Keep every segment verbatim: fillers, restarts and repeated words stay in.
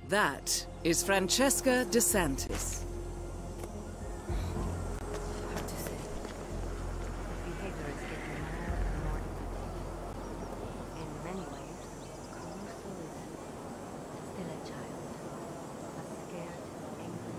That is Francesca DeSantis. Hard to say. Behavior is getting more and more difficult. In many ways, Caruso is still a child. A scared, angry.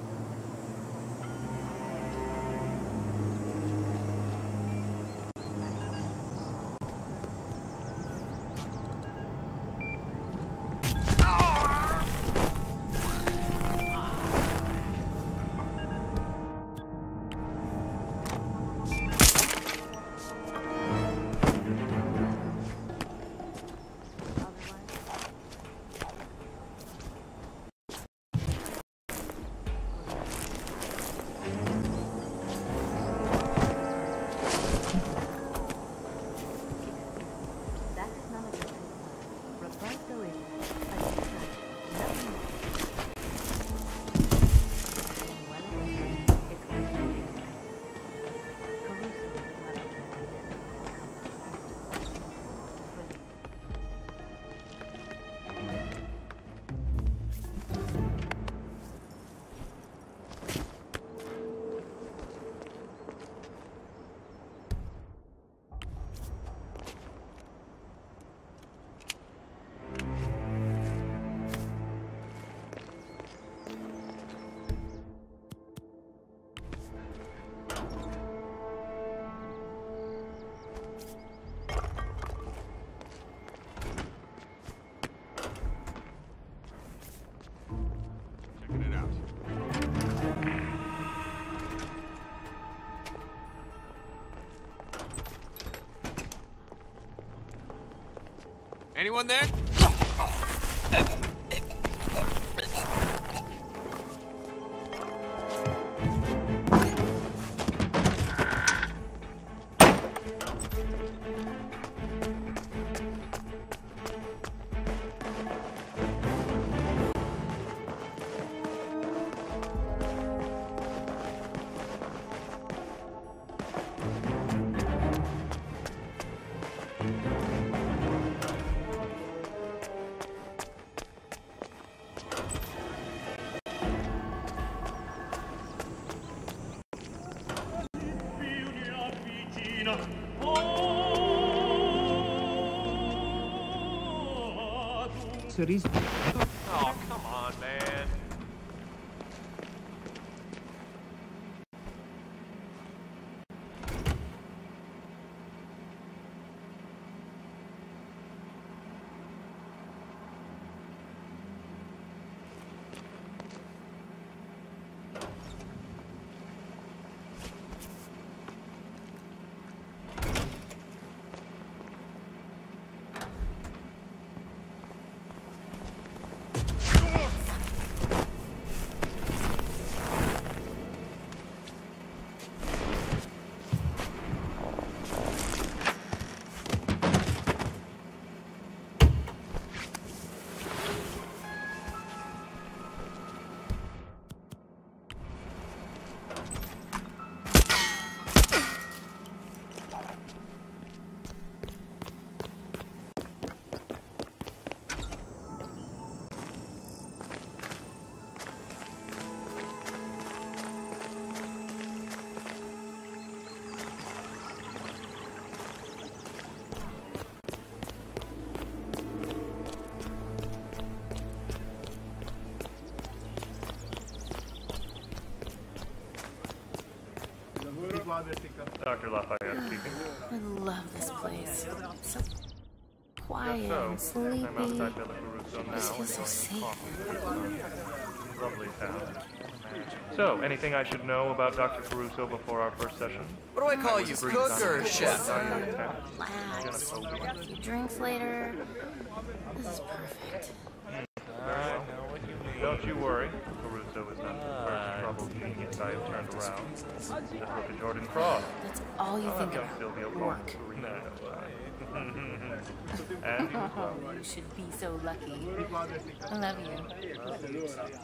Anyone there? Cities. Oh, come on, man. Doctor Lafayette speaking. I love this place. So quiet So, and sleepy. I'm outside Villa Caruso now. This feels so safe. Lovely town. So, anything I should know about Doctor Caruso before our first session? What do I call you, cook or chef? Relax. A few drinks later. This is perfect. Very well. Don't you worry. Caruso is not the first troubled genius I have turned around. Just look at Jordan Cross. That's all you I'll think have young about. Sylvia Work. Palmer. No, no, and you as well. You should be so lucky. I love you.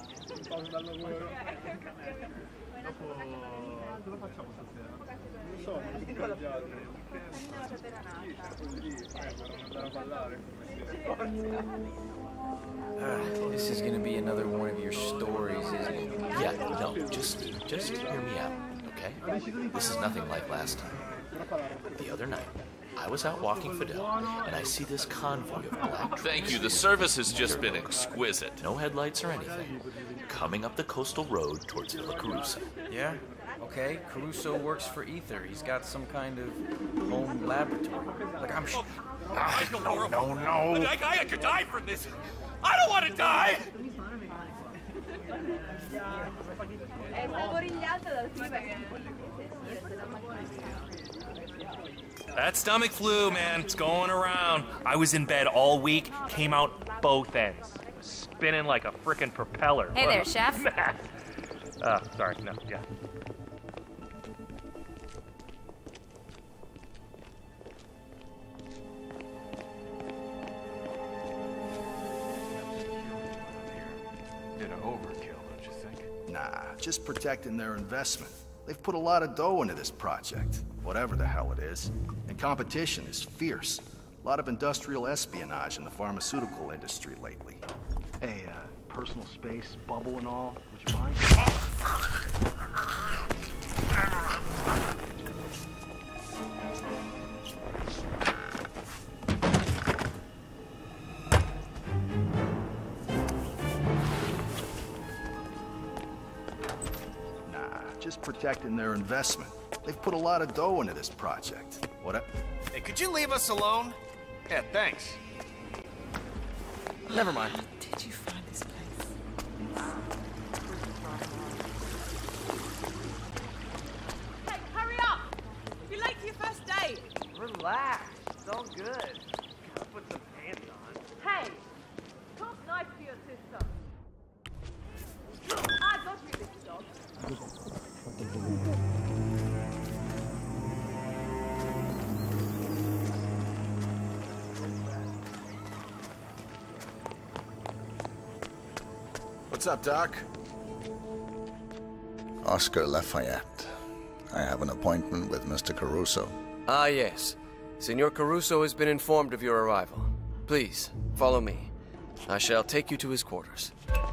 Cosa facciamo stasera? Non so, non si gli altri. Sì, per andare a ballare come Uh, this is gonna be another one of your stories, isn't it? Yeah, no, just, just hear me out, okay? This is nothing like last time. The other night, I was out walking Fidel, and I see this convoy of black... Thank you, the service has just been exquisite. No headlights or anything. Coming up the coastal road towards Villa Caruso. Yeah? Okay, Caruso works for Ether. He's got some kind of home laboratory. Like, I'm sh- Ah, no, no, no, no. Like, I could die from this. I don't want to die! That stomach flu, man. It's going around. I was in bed all week, came out both ends. Spinning like a frickin' propeller. Hey there, chef. uh, sorry, no, yeah. Bit of overkill, don't you think? Nah, just protecting their investment. They've put a lot of dough into this project, whatever the hell it is. And competition is fierce. A lot of industrial espionage in the pharmaceutical industry lately. Hey, uh, personal space, bubble and all, would you mind? Just protecting their investment. They've put a lot of dough into this project. What? Hey, could you leave us alone? Yeah, thanks. Never mind. Did you find this place? Hey, hurry up! You're late for your first date. Relax. It's all good. Gotta put some pants on. Hey, talk nice to your sister. I got you this dog. What's up, Doc? Oscar Lafayette. I have an appointment with Mister Caruso. Ah, yes. Senor Caruso has been informed of your arrival. Please, follow me. I shall take you to his quarters.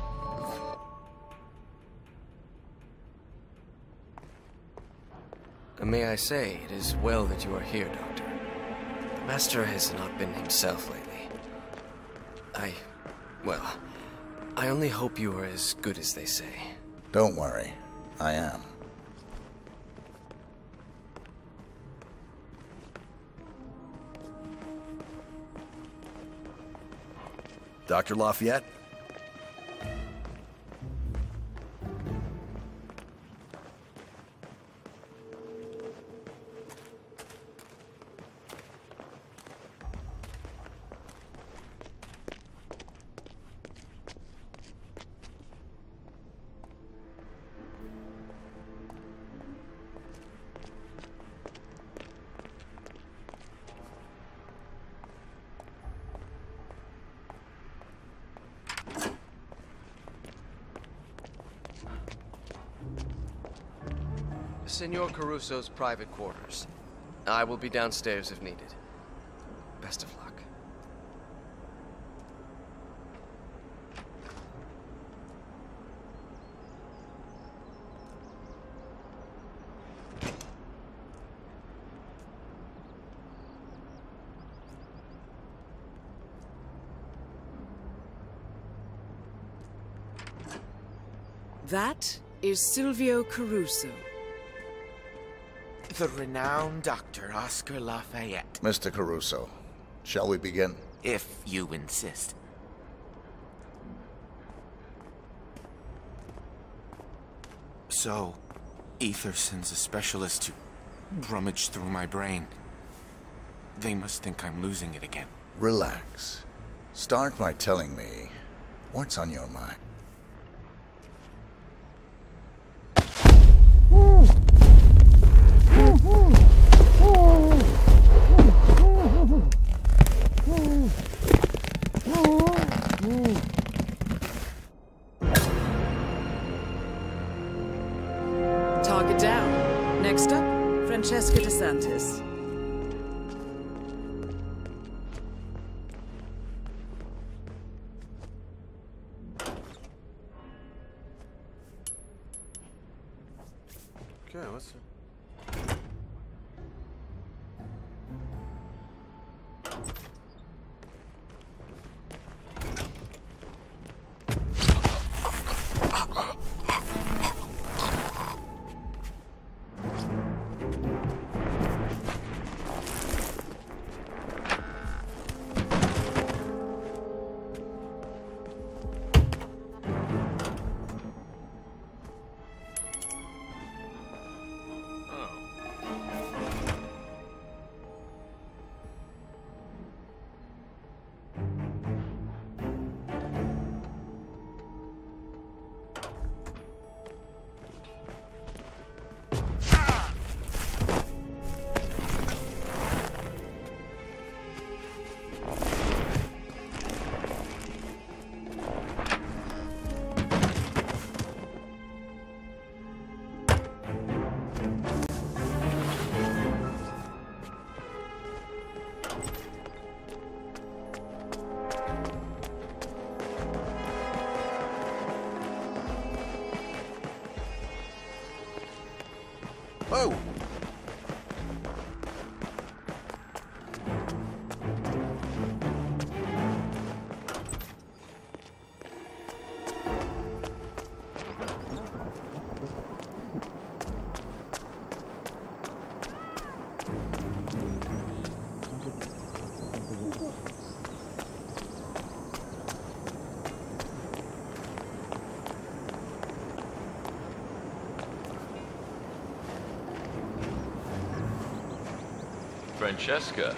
May I say, it is well that you are here, Doctor. The Master has not been himself lately. I... well, I only hope you are as good as they say. Don't worry. I am. Doctor Lafayette? Senor Caruso's private quarters. I will be downstairs if needed. Best of luck. That is Silvio Caruso. The renowned Doctor Oscar Lafayette. Mister Caruso, shall we begin? If you insist. So, Ether sends a specialist to rummage through my brain. They must think I'm losing it again. Relax. Start by telling me what's on your mind. Target down. Next up, Francesca DeSantis. Okay, what's it? Whoa! Francesca.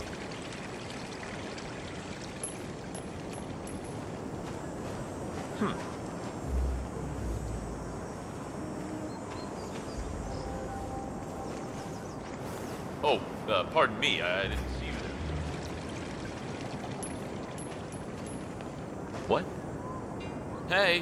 Hmm. Oh, uh, pardon me, I didn't see you there. What? Hey.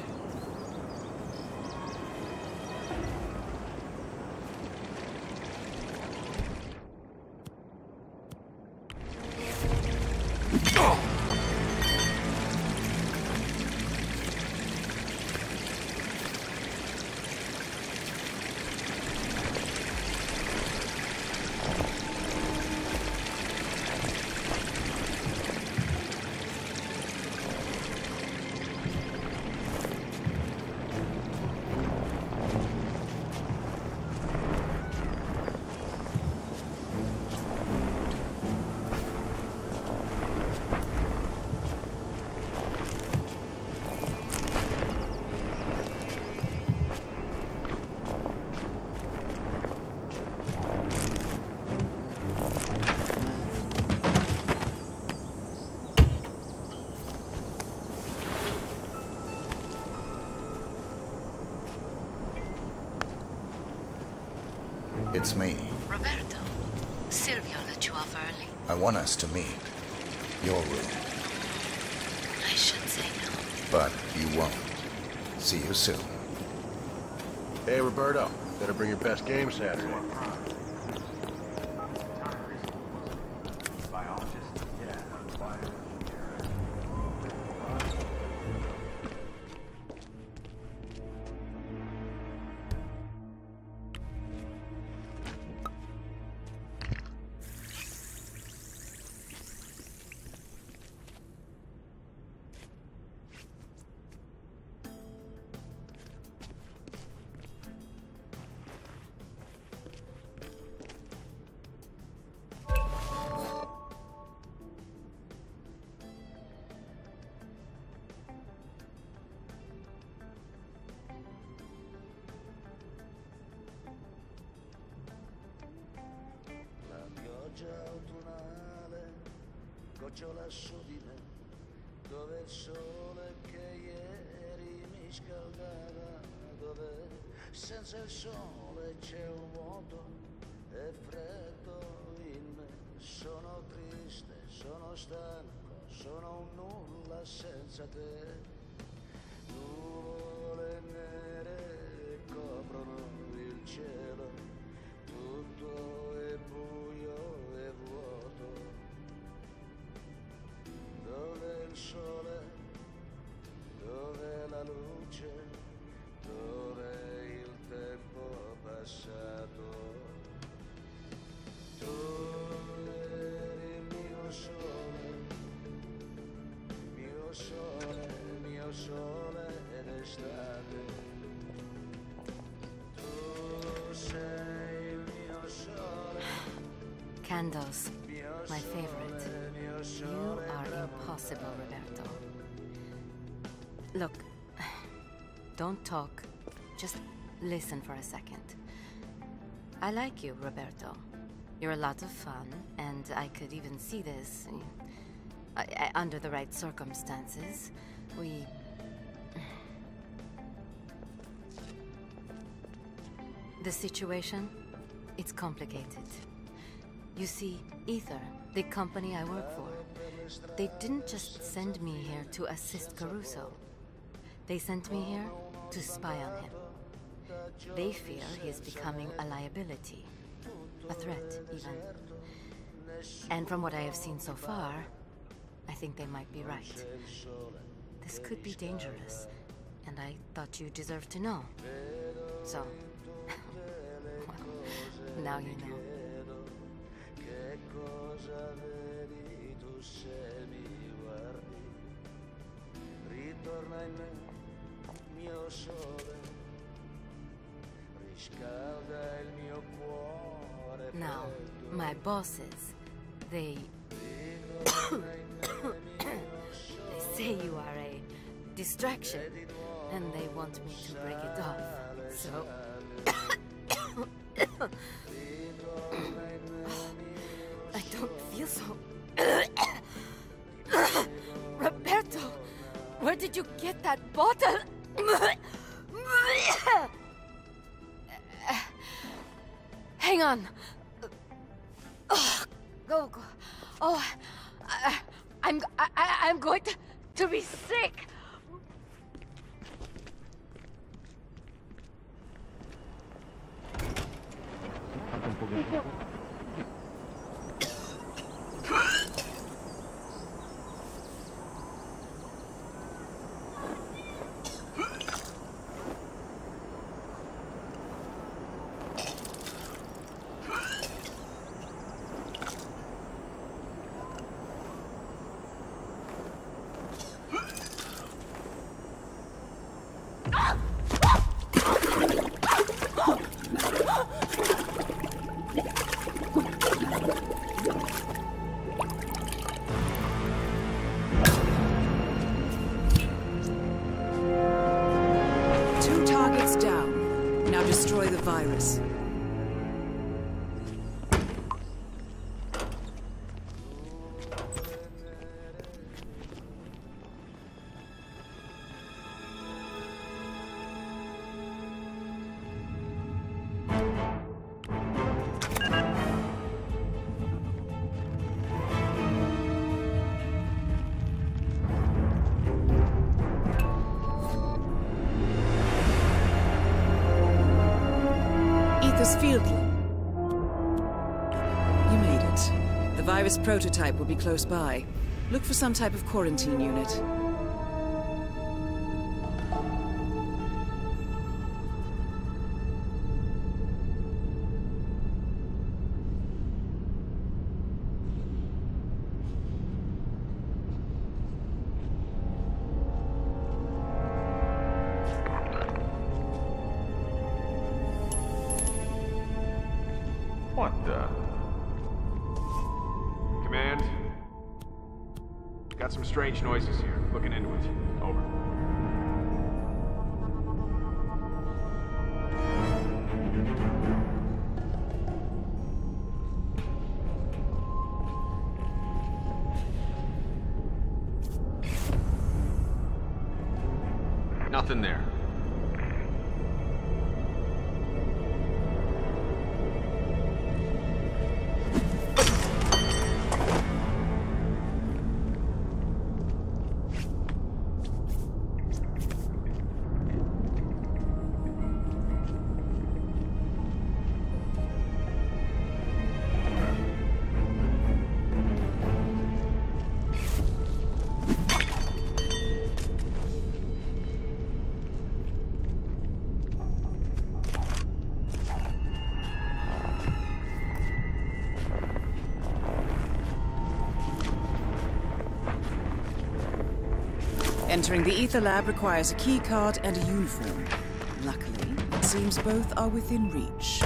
It's me. Roberto, Silvio let you off early. I want us to meet. Your room. I should say no. But you won't. See you soon. Hey, Roberto. Better bring your best game Saturday. Autunnale gocciola su di me, dove il sole che ieri mi scaldava, dove senza il sole c'è un vuoto e freddo in me. Sono triste, sono stanco, sono un nulla senza te. Nuvole nere coprono il cielo, tutto è buio e vuoto. Dove il sole, dove la luce, dove il tempo passa. sole, mio sole d'estate. Tu sei il mio sole. Candles, my favorite. You are impossible, Roberto. Look, don't talk. Just listen for a second. I like you, Roberto. You're a lot of fun, and I could even see this. I, I, under the right circumstances, we... The situation? It's complicated. You see, Ether, the company I work for, they didn't just send me here to assist Caruso. They sent me here to spy on him. They fear he is becoming a liability. A threat, even. And from what I have seen so far, I think they might be right. This could be dangerous, and I thought you deserved to know. So, well, now you know. Now, my bosses, they... they say you are a distraction, and they want me to break it off, so... I don't feel so... Roberto, where did you get that bottle? Hang on. Oh, go, go. Oh, I, I'm, I, I'm going to, to be sick. Destroy the virus. Fieldly. You made it. The virus prototype will be close by. Look for some type of quarantine unit. What the? Command? Got some strange noises here. Looking into it. Over. Nothing there. Entering the Ether Lab requires a key card and a uniform. Luckily, it seems both are within reach.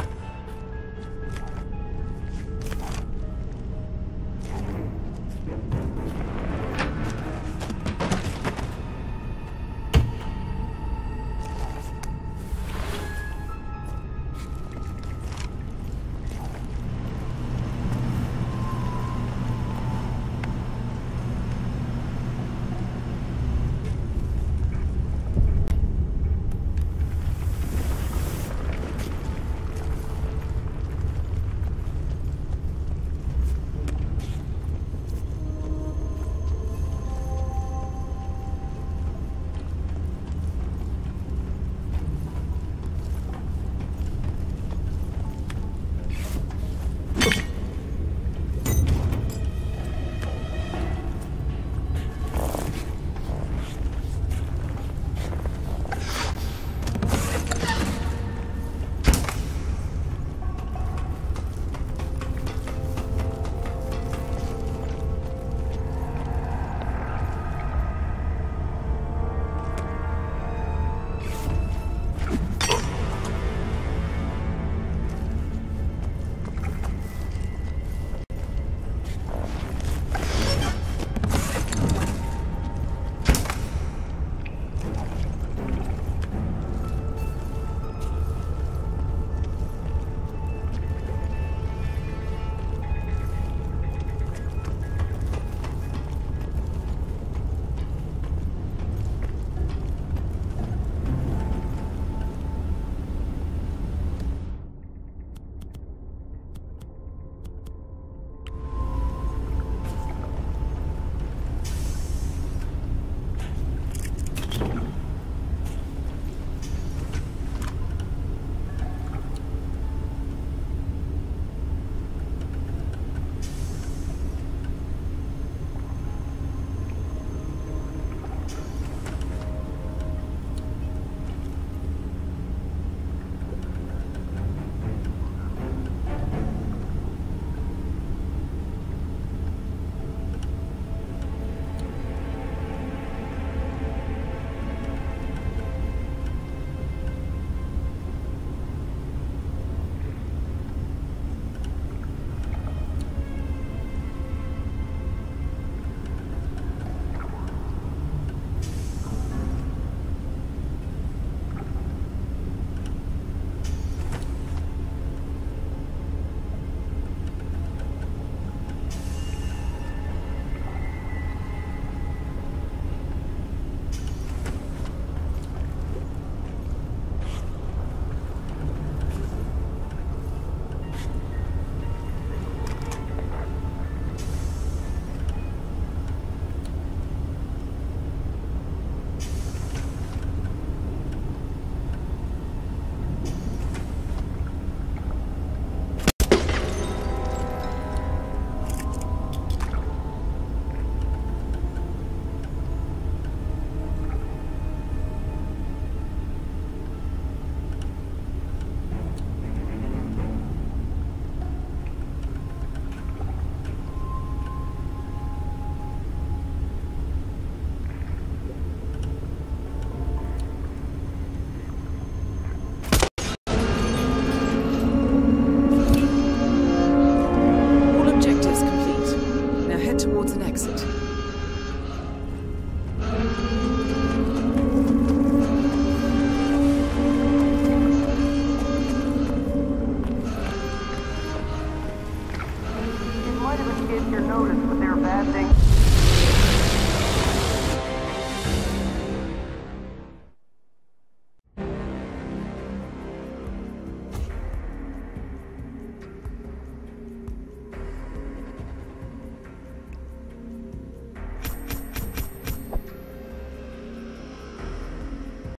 Your notice, but they're bad things.